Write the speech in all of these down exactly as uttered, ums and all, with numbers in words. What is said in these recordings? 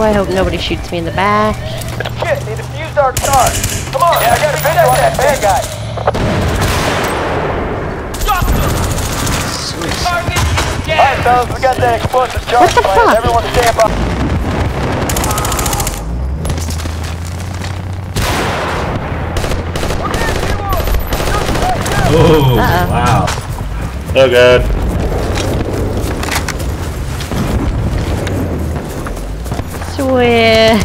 I hope nobody shoots me in the back. Shit, they defused our car. Come on, yeah, I got a video on that bad guy. Alright, fellas, we got that explosive charge What the plan. fuck? Everyone stand by. Oh, Uh-oh. wow. Oh god. Swim.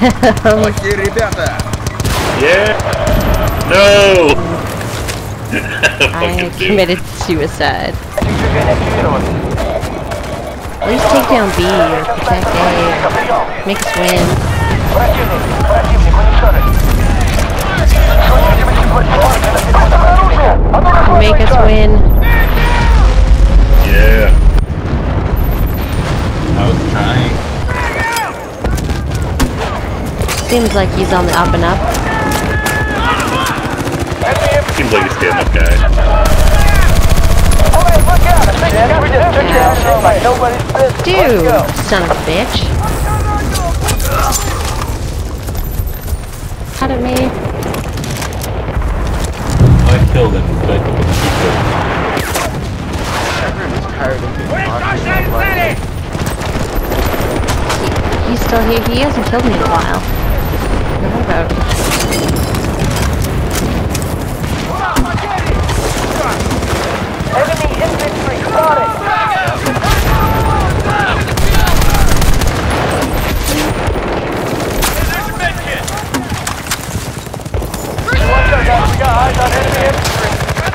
Yeah. No. I Fucking dude. committed suicide. At least take down B or protect A. Make us win. Make us win. Yeah. I was trying. Seems like he's on the up and up. Seems like a stand-up guy. Dude, son of a bitch. Cut at me. I killed him, but I couldn't shoot him. He, he's still here. He hasn't killed me in a while. What about? Enemy infantry spotted. We got eyes on enemy infantry.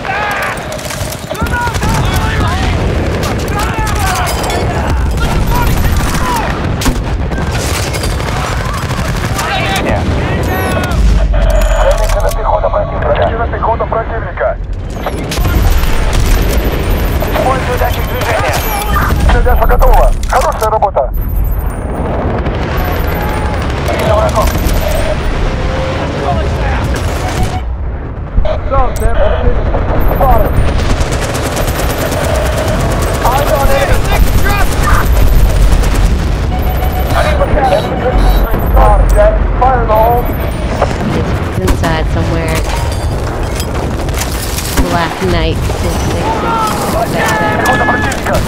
Пехота противника. Используй датчик движения. Задержка готова. Хорошая работа. Видно врагов. It's inside somewhere. Black Knight six six six.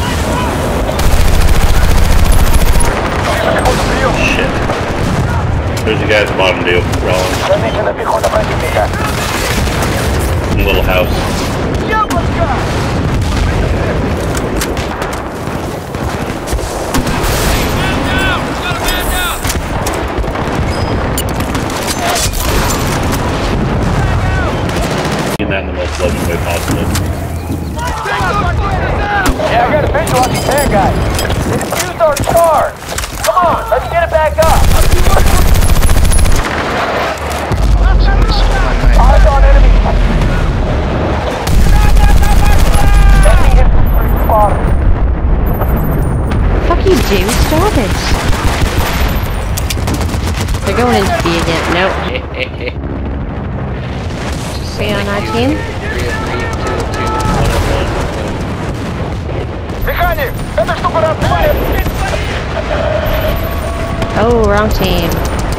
Shit. There's a guy at the bottom deal. Rolling. In the little house. That in the most loving way possible. Yeah, I got a visual on these bad guys. They defused our car. Come on, let's get it back up. Eyes on enemy. Enemy infantry spotted. Fuck you, James. Stop it. They're going into B again. Nope. Stay on our team. Oh, wrong team.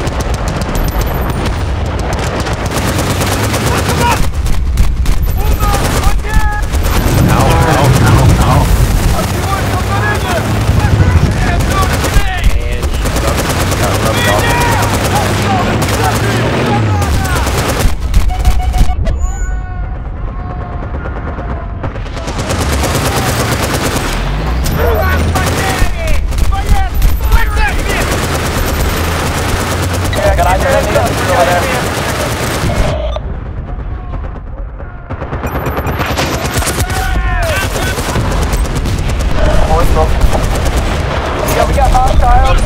Yeah, we got hostiles.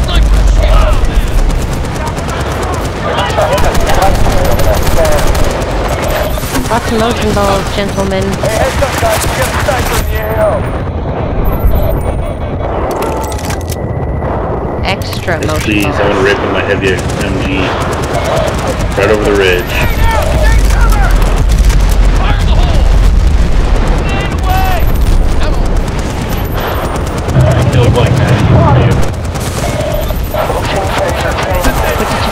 Lots of motion balls, gentlemen. Hey, heads up, guys. We got a sniper in the A O. Extra Yes, motion please, I balls. want to rip with my heavy M G. Right over the ridge. I killed like that. Looking phaser change.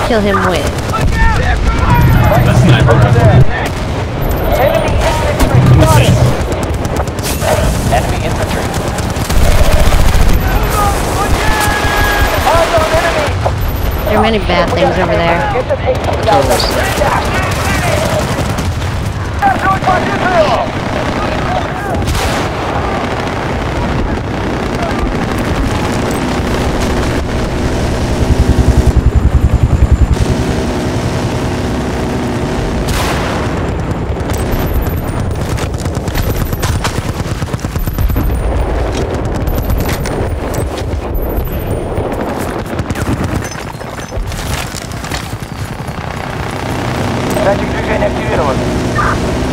kill him with? That's sniper rifle. Enemy infantry spotted. Enemy infantry. Eyes on enemy. There are many bad things over there. Get them eighteen thousand. That's doing by Israel. Значит, движение активировано.